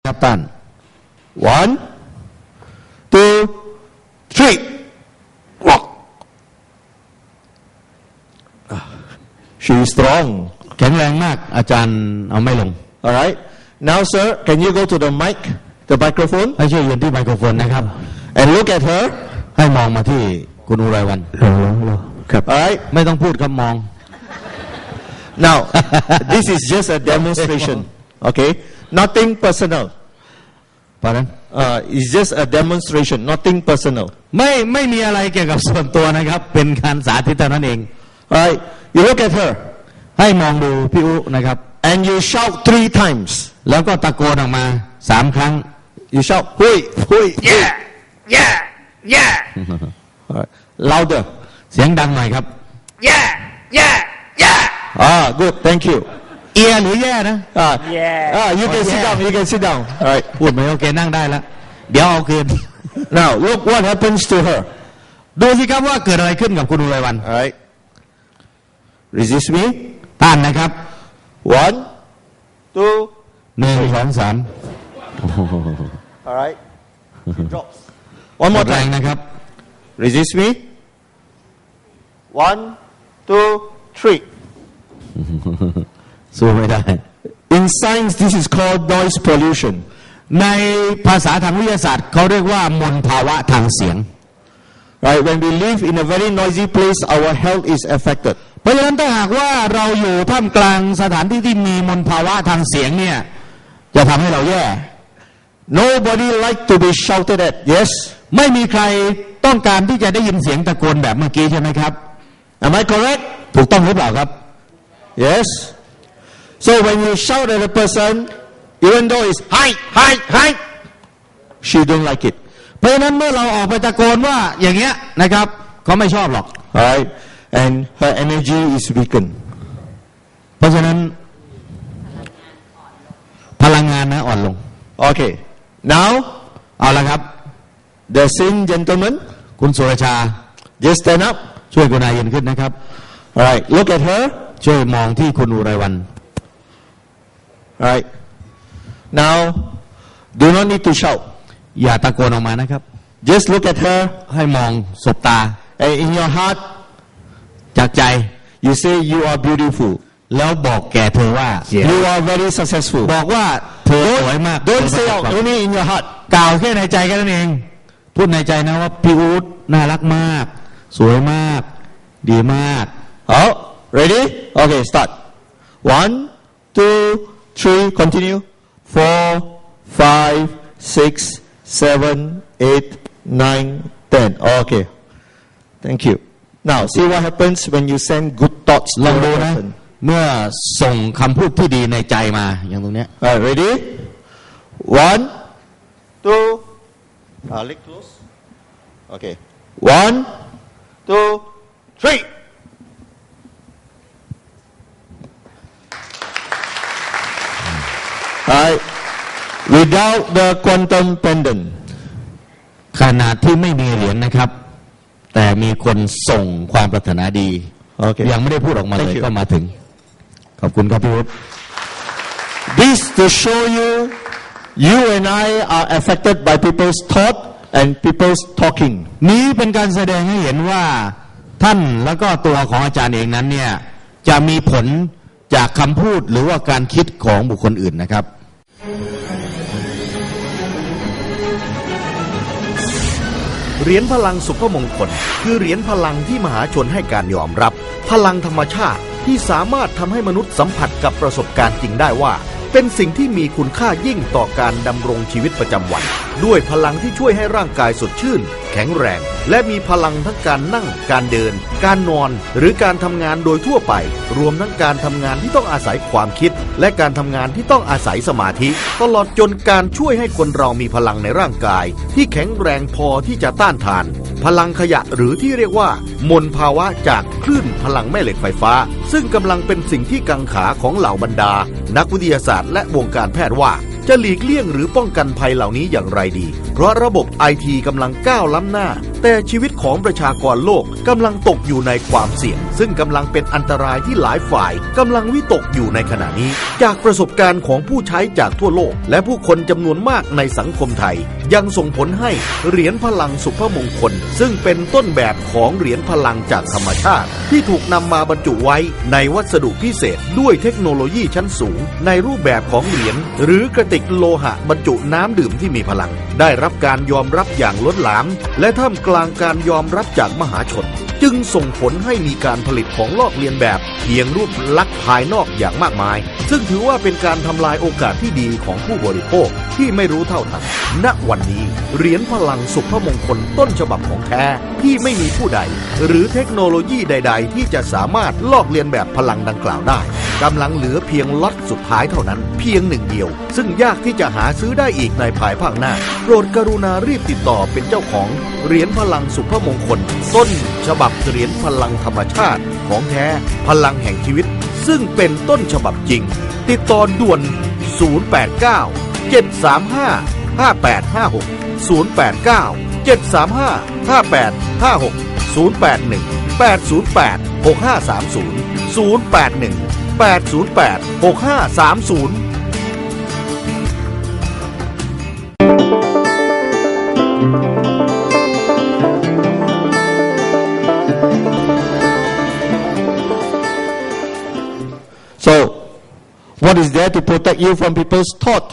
ครับต้าน 1 2 3 walk she is strong แข็งแรงมากอาจารย์เอาไม่ลง alright now sir can you go to the mic the microphone ให้ช่วยยืนที่ไมโครโฟนนะครับ and look at her ให้มองมาที่คุณอุไรวันครับ alright ไม่ต้องพูดครับมอง now this is just a demonstration okay nothing personal เพราะนั้น it's just a demonstration nothing personal ไม่มีอะไรเกี่ยวกับส่วนตัวนะครับเป็นการสาธิตเท่านั้นเอง alright you look at her ให้มองดูพี่อุนะครับ and you shout 3 times แล้วก็ตะโกนออกมา3 ครั้ง you shout หุยหุย yeah yeah yeah alright louder เสียงดังหน่อยครับ yeah yeah yeah good thank you เอียหรือแย่นะ yeah you can sit down you can sit down alright พูดไม่โอเคนั่งได้แล้วเดี๋ยวเอาคืน now look what happens to her ดูสิครับว่าเกิดอะไรขึ้นกับคุณอุไรวัน alright resist me ต้านนะครับ 1 2 1 2 3 alright she drops one หม more ดแรง time นะครับ resist me 1 2 3 สู้ไม่ได้ in science this is called noise pollution ในภาษาทางวิทยาศาสตร์เขาเรียกว่ามลภาวะทางเสียง right when we live in a very noisy place our health is affected เพราะฉะนั้นถ้าหากว่าเราอยู่ท่ามกลางสถานที่ที่มีมลภาวะทางเสียงเนี่ยจะทำให้เราแย่ nobody like to be shouted at yes ไม่มีใครต้องการที่จะได้ยินเสียงตะโกนแบบเมื่อกี้ใช่ไหมครับ am I correct ถูกต้องหรือเปล่าครับ yes so when you shout at a person even though it's hi hi hi she don't like it เพราะฉะนั้นเมื่อเราออกไปตะโกนว่าอย่างเงี้ยนะครับเขาไม่ชอบหรอก right and her energy is weakened เพราะฉะนั้นพลังงานนะอ่อนลง okay now เอาละครับ the same gentleman คุณสุรชา just stand up ช่วยคุณนายยืนขึ้นนะครับ alright look at her ช่วยมองที่คุณอุไรวัน alright now do not need to shout อย่าตะโกนออกมานะครับ just look at her ให้มองสบตา and in your heart จากใจ you say you are beautiful แล้วบอกแก่เธอว่า you are very successful บอกว่าเธอสวยมาก don't say out only in your heart กล่าวแค่ในใจแค่นั้นเองพูดในใจนะว่าพี่อู๊ดน่ารักมากสวยมากดีมาก oh ready okay start 1 2 3 continue 4 5 6 7 8 9 10 okay thank you now see what happens when you send good thoughts ล to องดู a นะ person เมื่อส่งคำพูดที่ดีในใจมาอย่างตรงเนี้ย ready 1 2 leg close okay 1 2 3 Alright. Without the quantum pendant ขนาดที่ไม่มีเหรียญนะครับแต่มีคนส่งความปรารถนาดี okay. ยังไม่ได้พูดออกมาเลยก็มาถึงขอบคุณครับพี่วุฒิ This to show you you and I are affected by people's thought and people's talking นี้เป็นการแสดงให้เห็นว่าท่านแล้วก็ตัวของอาจารย์เองนั้นเนี่ยจะมีผลจากคำพูดหรือว่าการคิดของบุคคลอื่นนะครับเหรียญพลังสุภมงคลคือเหรียญพลังที่มหาชนให้การยอมรับพลังธรรมชาติที่สามารถทำให้มนุษย์สัมผัสกับประสบการณ์จริงได้ว่าเป็นสิ่งที่มีคุณค่ายิ่งต่อการดำรงชีวิตประจำวันด้วยพลังที่ช่วยให้ร่างกายสดชื่นแข็งแรงและมีพลังทั้งการนั่งการเดินการนอนหรือการทำงานโดยทั่วไปรวมทั้งการทำงานที่ต้องอาศัยความคิดและการทำงานที่ต้องอาศัยสมาธิตลอดจนการช่วยให้คนเรามีพลังในร่างกายที่แข็งแรงพอที่จะต้านทานพลังขยะหรือที่เรียกว่ามลภาวะจากคลื่นพลังแม่เหล็กไฟฟ้าซึ่งกำลังเป็นสิ่งที่กังขาของเหล่าบรรดานักวิทยาศาสตร์และวงการแพทย์ว่าจะหลีกเลี่ยงหรือป้องกันภัยเหล่านี้อย่างไรดีเพราะระบบไอทีกำลังก้าวล้ำหน้าแต่ชีวิตของประชากรโลกกำลังตกอยู่ในความเสี่ยงซึ่งกำลังเป็นอันตรายที่หลายฝ่ายกำลังวิตกอยู่ในขณะนี้จากประสบการณ์ของผู้ใช้จากทั่วโลกและผู้คนจำนวนมากในสังคมไทยยังส่งผลให้เหรียญพลังสุภมงคลซึ่งเป็นต้นแบบของเหรียญพลังจากธรรมชาติที่ถูกนำมาบรรจุไว้ในวัสดุพิเศษด้วยเทคโนโลยีชั้นสูงในรูปแบบของเหรียญหรือกระติกโลหะบรรจุน้ำดื่มที่มีพลังได้รับการยอมรับอย่างล้นหลามและท่ามกลางการยอมรับจากมหาชนจึงส่งผลให้มีการผลิตของลอกเลียนแบบเพียงรูปลักษณ์ภายนอกอย่างมากมายซึ่งถือว่าเป็นการทำลายโอกาสที่ดีของผู้บริโภคที่ไม่รู้เท่าทันณวันนี้เหรียญพลังสุภมงคลต้นฉบับของแท้ที่ไม่มีผู้ใดหรือเทคโนโลยีใดๆที่จะสามารถลอกเลียนแบบพลังดังกล่าวได้กำลังเหลือเพียงล็อตสุดท้ายเท่านั้นเพียงหนึ่งเดียวซึ่งยากที่จะหาซื้อได้อีกในภายภาคหน้าโปรดกรุณารีบติดต่อเป็นเจ้าของเหรียญพลังสุภมงคลต้นฉบับเหรียญพลังธรรมชาติของแท้พลังแห่งชีวิตซึ่งเป็นต้นฉบับจริงติดต่อด่วน 089 735 5856 089 735 5856 081 808 6530 081 808 6530 What is there to protect you from people's thought?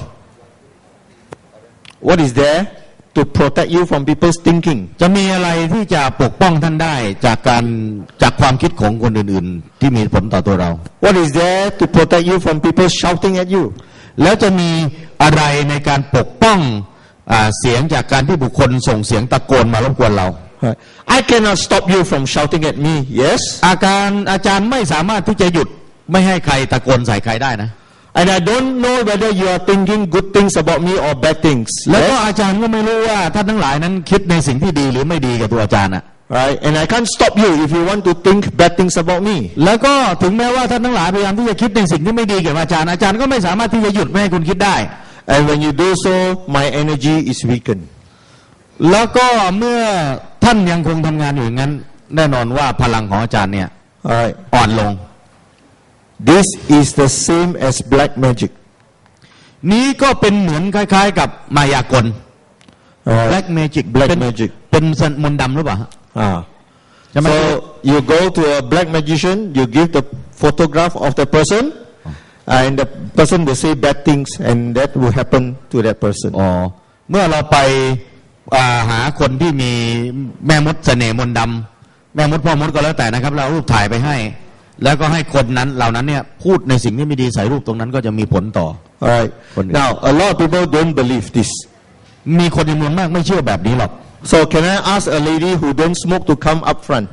What is there to protect you from people's thinking? จะมีอะไรที่จะปกป้องท่านได้จากความคิดของคนอื่นๆที่มีผลต่อตัวเรา What is there to protect you from people shouting at you? แล้วจะมีอะไรในการปกป้องเสียงจากการที่บุคคลส่งเสียงตะโกนมารบกวนเรา I cannot stop you from shouting at me. Yes. อาจารย์ไม่สามารถที่จะหยุดไม่ให้ใครตะโกนใส่ใครได้นะ And I don't know whether you are thinking good things about me or bad things. แล้วก็อาจารย์ก็ไม่รู้ว่าท่านทั้งหลายนั้นคิดในสิ่งที่ดีหรือไม่ดีกับตัวอาจารย์อะ Right? And I can't stop you if you want to think bad things about me. แล้วก็ถึงแม้ว่าท่านทั้งหลายพยายามที่จะคิดในสิ่งที่ไม่ดีกับอาจารย์ก็ไม่สามารถที่จะหยุดไม่ให้คุณคิดได้ And when you do so, my energy is weakened. แล้วก็เมื่อท่านยังคงทำงานอยู่อย่างนั้นแน่นอนว่าพลังของอาจารย์เนี่ยอ่อนลง This is the same as black magic. นี้ก็เป็นเหมือนคล้ายๆกับมายากล black magic เป็นมนต์ดำหรือเปล่า So you go to a black magician, you give the photograph of the person, and the person will say bad things, and that will happen to that person. เมื่อเราไปหาคนที่มีแม่มดเสน่ห์มนต์ดำแม่มดพ่อมดก็แล้วแต่นะครับเรารูปถ่ายไปให้แล้วก็ให้คนนั้นเหล่านั้นเนี่ยพูดในสิ่งที่ไม่ดีใส่รูปตรงนั้นก็จะมีผลต่อ Alright. Now a lot of people don't believe this. มีคนจำนวนมากไม่เชื่อแบบนี้หรอก So can I ask a lady who don't smoke to come up front?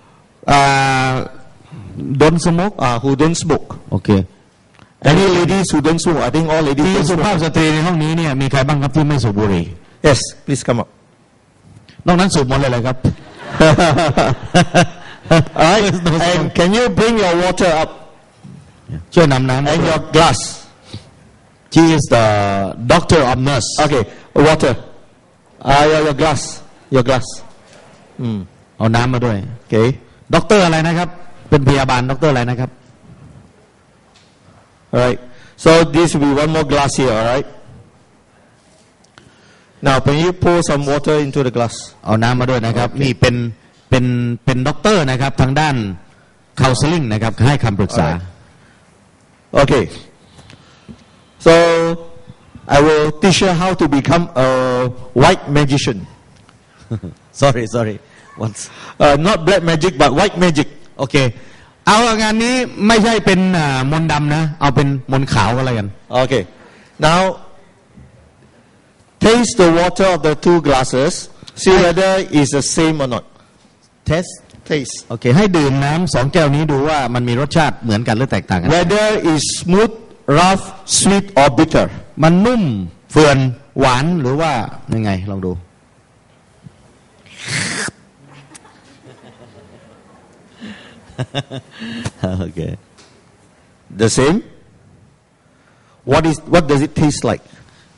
Don't smoke? Who don't smoke? Okay. Any ladies who don't smoke? I think all ladies ที่ don't สุภาพ smoke. สตรีในห้องนี้เนี่ยมีใครบ้างครับที่ไม่สูบบุหรี่ Yes, please come up. นอกนั้นสูบหมดเลยครับ Alright. And can you bring your water up? ช่วยนำน้ำ And your glass. She is the doctor of nurse. Okay, water. Your glass. Your glass. เอาน้ำมาด้วย Okay. ด็อกเตอร์อะไรนะครับเป็นพยาบาลด็อกเตอร์อะไรนะครับ Alright. So this will be one more glass here. Alright. Now, can you pour some water into the glass? เอาน้ำมาด้วยนะครับ นี่เป็นด็อกเตอร์นะครับทางด้าน counseling นะครับให้คำปรึกษา Okay. So I will teach you how to become a white magician. sorry once Not black magic, but white magic. โอเคเอางานนี้ไม่ใช่เป็นมนต์ดำนะเอาเป็นมนต์ขาวก็แล้วกัน Okay. Now, taste the water of the two glasses. See whether it's the same or not. test Taste. โอเคให้ดื่มน้ำ2แก้วนี้ดูว่ามันมีรสชาติเหมือนกันหรือแตกต่างกัน Whether it's smooth, rough, sweet, or bitter. มันนุ่มเฟื่อนหวานหรือว่ายังไงลองดู Okay. The same. What does it taste like?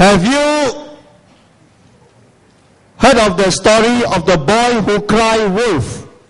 Have you heard of the story of the boy who cried wolf?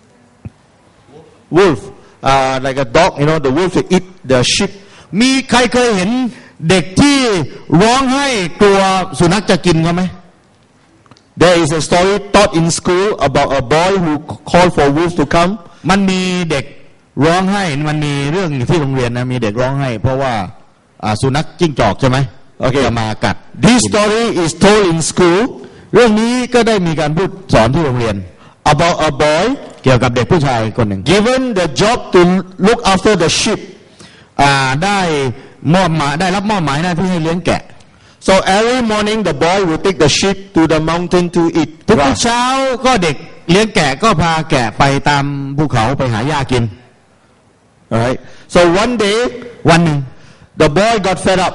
Wolf, like a dog, the wolf will eat the sheep. มีใครเคยเห็นเด็กที่ร้องไห้กลัวสุนัขจะกินเขาไหม There is a story taught in school about a boy who called for wolves to come. มันมีเด็กร้องไห้มันมีเรื่องที่โรงเรียนนะมีเด็กร้องไห้เพราะว่าสุนัขจิ้งจอกใช่ไหมจะมากัด This story is told in school. เรื่องนี้ก็ได้มีการพูดสอนที่โรงเรียน about a boy เกี่ยวกับเด็กผู้ชายคนหนึ่ง given the job to look after the sheep. ได้รับมอบหมายหน้าที่ให้เลี้ยงแกะ So every morning the boy will take the sheep to the mountain to eat ทุก grass. เช้าก็เด็กเลี้ยงแกะก็พาแกะไปตามภูเขาไปหาหญ้ากิน Alright. So one day วันหนึ่ง the boy got fed up,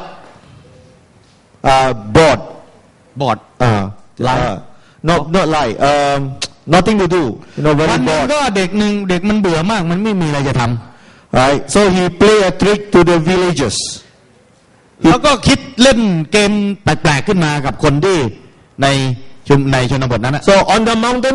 bored. บอด Not lie. Nothing to do. วั Very นหนึ่ง bored. ก็เด็กมันเบื่อมากมันไม่มีอะไรจะทำ Right. So he play a trick to the villagers. แล้วก็คิดเล่นเกมแปลกๆขึ้นมากับคนที่ในชนบทนั้นนะ So on the mountain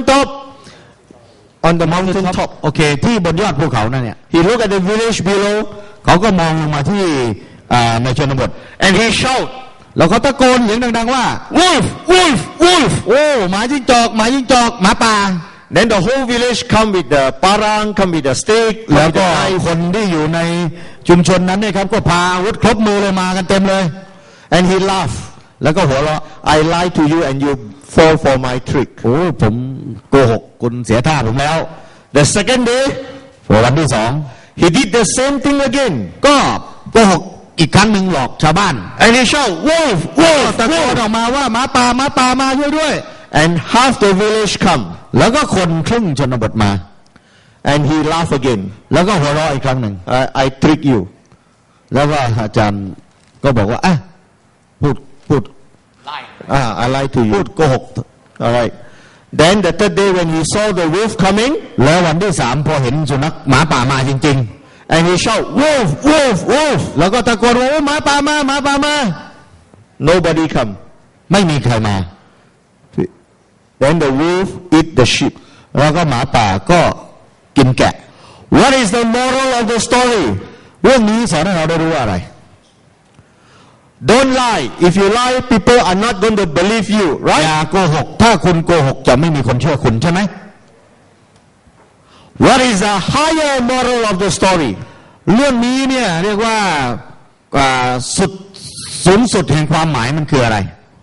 top, โอเคที่บนยอดภูเขานั่นเนี่ย he look at the village below เขาก็มองลงมาที่ในชนบท and he shout, แล้วเขาตะโกนเสียงดังๆว่า wolf, wolf, wolf. โอ้หมาจิ้งจอกหมาป่า Then the whole village come with the parang, come with the stick, แล้ว come with ก็ the knife, คนที่อยู่ในชุมชนนั้นเนี่ยครับก็พาอาวุธครบมือเลยมากันเต็มเลย and he laugh. แล้วก็หัวเราะ I lie to you and you fall for my trick. โอ้ผมโกหกคุณเสียท่าผมแล้ว The second day, วันที่สอง he did the same thing again. ก็โกหกอีกครั้งหนึ่งหลอกชาวบ้าน And he shout, wolf, ก็ wolf, ตะโกน wolf. ออกมาว่าหมาป่ามาช่วยด้วย And half the village come. แล้วก็คนครึ่งชนบทมา And he laugh again. แล้วก็หัวเราะอีกครั้งหนึ่ง I trick you. แล้วก็อาจารย์ก็บอกว่าพูด I lie to พู you. ดโกหก All right. Then the third day when he saw the wolf coming, แล้ววันที่สามพอเห็นสุนัขหมาป่ามาจริง and he shout, wolf, wolf, wolf. ๆแล้วก็ตะโกนว่าโอ้หมาป่ามา Nobody come. ไม่มีใครมา Then the wolf eat the sheep. แล้วก็หมาป่าก็กินแกะ What is the moral of the story? เรื่องนี้สอนให้เราได้รู้ว่าอะไร Don't lie. If you lie, people are not going to believe you, อย่า right? โกหกถ้าคุณโกหกจะไม่มีคนเชื่อคุณใช่ไหม What is the higher moral of the story? เรื่องนี้เนี่ยเรียกว่าสูงสุดแห่งความหมายมันคืออะไร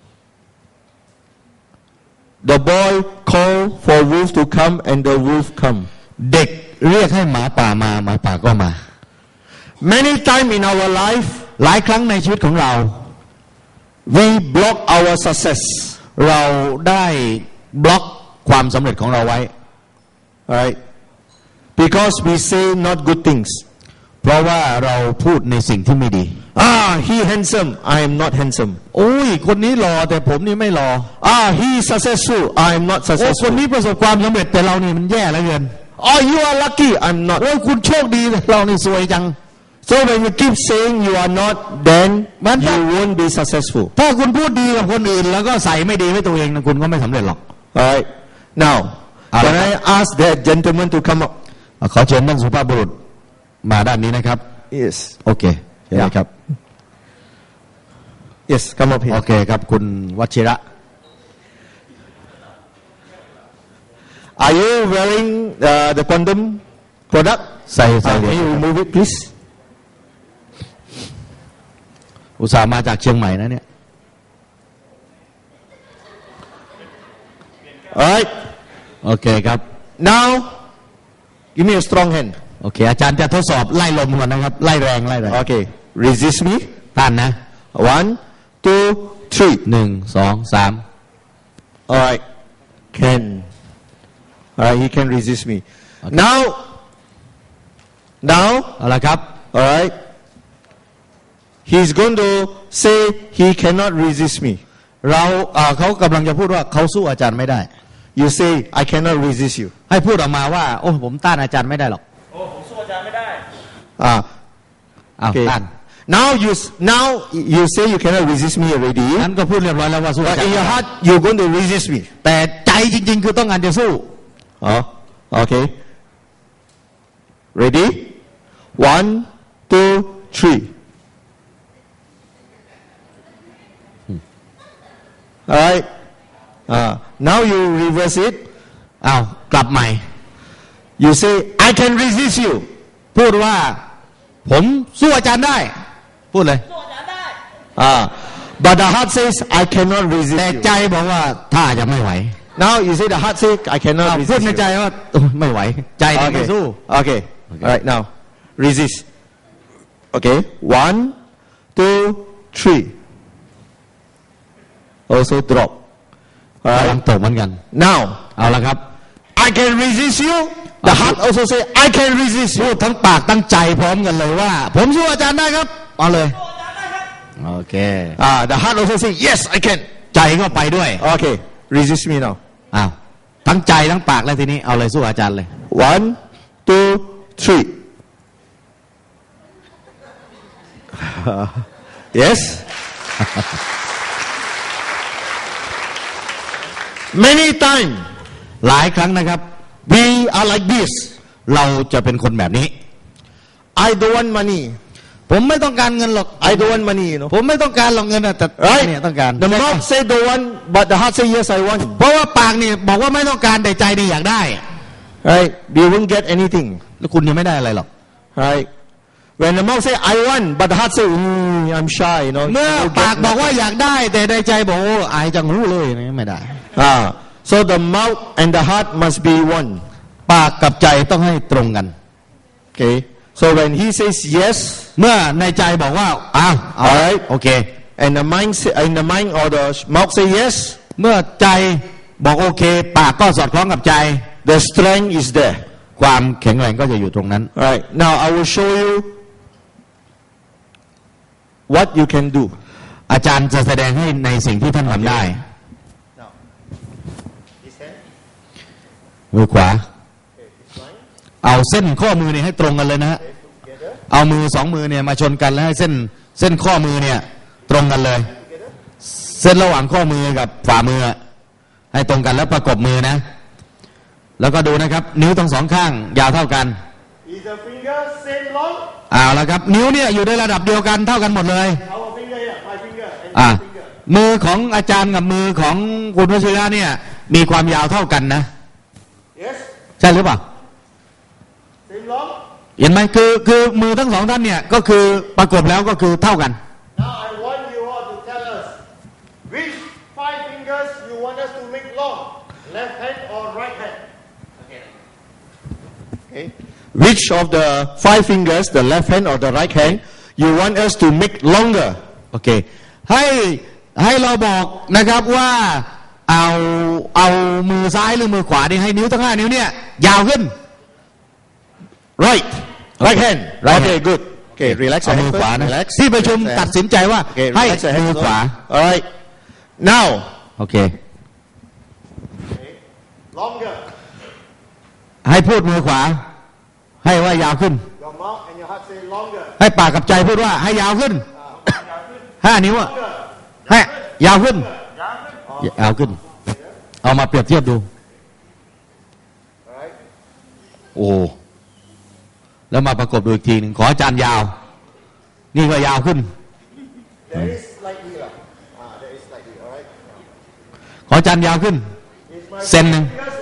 The boy called for wolf to come and the wolf come. เด็กเรียกให้หมาป่ามาหมาป่าก็มา Many times in our life, หลายครั้งในชีวิตของเรา we block our success. เราได้บล็อกความสำเร็จของเราไว้ Right? Because we say not good things. เพราะว่าเราพูดในสิ่งที่ไม่ดี He handsome, I am not handsome. โอ้ยคนนี้หล่อแต่ผมนี่ไม่หล่อ He successful, I am not โอ้คน successful. นี้ประสบความสำเร็จแต่เรานี่มันแย่เหลือเกิน You are lucky, I'm not. โอ้ยคุณโชคดีแต่เรานี่ซวยจัง So when you keep saying you are not, then Man, you won't be successful. ถ้าคุณพูดดีกับคนอื่นแล้วก็ใส่ไม่ดีให้ตัวเองนะคุณก็ไม่สำเร็จหรอก Alright. Now, can I ask that gentleman to come up? ขอเชิญท่านสุภาพบุรุษมาด้านนี้นะครับ Yes. โอเคเชิญเลยครับ Yes, come up โอ here. เคครับคุณวชิระ Are you wearing the condom product? ใส่เหรี Can ยญ you remove it, please? อุตส่าห์มาจากเชียงใหม่นะเนี่ย Alright. โอเคครับ Now, give me a strong hand. โอเคอาจารย์จะทดสอบไล่ลมก่อนนะครับไล่แรง Okay. Resist me. ต้านนะ 1, 2, 3. 1 2 3 Alright. Can. Alright, he can resist me. Okay. Now, เอาละครับ alright. He's going to say he cannot resist me. เขากำลังจะพูดว่าเขาสู้อาจารย์ไม่ได้ You say, I cannot resist you. ให้พูดออกมาว่าโอ้ผมต้านอาจารย์ไม่ได้หรอก Ah, อ้าว okay. ต้าน now you say you cannot resist me already. นั้นก็พูดเรียบร้อยแล้วว่าสู้อา But จาร in ย์ your heart, you're going to resist me. แต่ใจจริงๆคือต้องการจะสู้ Oh, okay. Ready? 1, 2, 3. All right. Now you reverse it. อ้าวกลับใหม่ You say, I can resist you. พูดว่า ผมสู้อาจารย์ได้ พูดเลย But the heart says, I cannot แต่ resist ใจ you. บอกว่าถ้าจะไม่ไหว Now you say the heart says, I อ้าว cannot พูด resist ใน you. ใจว่าไม่ไหว ใจนี่ไม่ Okay. สู้ Okay. All right, now resist. Okay. 1, 2, 3. Also drop. All กำลัง right. ตกเหมือนกัน Now เอาละครับ I can resist you. The heart also say, I can resist พู you. ดทั้งปากทั้งใจพร้อมกันเลยว่า ผมสู้อาจารย์ได้ครับเอาเลยโอเค The heart also say, yes, I can. ใจก็ไปด้วย Okay. Resist me now. อ้าวทั้งใจทั้งปากเลยทีนี้เอาเลยสู้อาจารย์เลย 1, 2, 3. Yes. Many times หลายครั้งนะครับ we are like this. เราจะเป็นคนแบบนี้ I don't want money. ผมไม่ต้องการเงินหรอก I don't want money, you know. ผมไม่ต้องการหรอกเงินอะแต่ Right? เนี่ยต้องการ The mouth say don't want, but the heart say yes, I want. เพราะว่าปากนี่บอกว่าไม่ต้องการแต่ใจนี่อยากได้ Right? You won't get anything. แล้วคุณยังไม่ได้อะไรหรอก Right? When the mouth say I want, but the heart say, I'm shy, you know. เมื่อ You won't ปาก get บอกว่าอยากได้แต่ในใจบอกโอ้อายจังรู้เลยนะไม่ได้ So the mouth and the heart must be one. ปากกับใจต้องให้ตรงกัน Okay. So when he says yes, เมื่อในใจบอกว่าอ้าวเอา Alright. โอเค and the mind or the mouth say yes, เมื่อใจบอกโอเค ปากก็สอดคล้องกับใจ the strength is there. ความแข็งแรงก็จะอยู่ตรงนั้น Right. Now I will show you what you can do. อาจารย์จะแสดงให้ในสิ่งที่ท่านทำได้ มือขวา เอาเส้นข้อมือเนี่ยให้ตรงกันเลยนะฮะ เอามือสองมือเนี่ยมาชนกันแล้วให้เส้นข้อมือเนี่ยตรงกันเลย เส้นระหว่างข้อมือกับฝ่ามือให้ตรงกันแล้วประกบมือนะ แล้วก็ดูนะครับ นิ้วทั้งสองข้างยาวเท่ากัน Is the finger same long? เอาละครับ นิ้วเนี่ยอยู่ในระดับเดียวกันเท่ากันหมดเลย Our finger here, my finger, and อ่า your finger. มือของอาจารย์กับมือของคุณวชิระเนี่ยมีความยาวเท่ากันนะ Yes, ใช่หรือเปล่า same long. เห็นไหมคือมือทั้งสองท่านเนี่ยก็คือประกบแล้วก็คือเท่ากัน Now I want you all to tell us which 5 fingers you want us to make long, left hand or right hand. Okay. Which of the 5 fingers, the left hand or the right hand, you want us to make longer? โอเคให้เราบอกนะครับว่าเอามือซ้ายหรือมือขวานี่ให้นิ้วทั้ง5 นิ้วเนี่ยยาวขึ้น Right. Right hand. Right Okay, hand. good. Okay, relax เอา your มือ hand ขวา first. นะ Relax. ที่ประชุม Relax your ตัด hand. สินใจว่า Okay, ให้ relax your hand มือขวา All right. Now, โอเค longer. ให้พูดมือขวา ให้ว่ายาวขึ้น Your mouth and your heart say longer. ให้ปากกับใจพูดว่าให้ยาวขึ้น 5 นิ้วอะให้ยาวขึ้น ยาวขึ้น เอามาเปรียบเทียบดู All right. โอ้ แล้วมาประกบดูอีกทีหนึ่งขออาจารย์ยาว นี่ก็ยาวขึ้น There is slightly lah. There is slightly. All right. ขออาจารย์ยาวขึ้น Is my เซนหนึ่ง fingers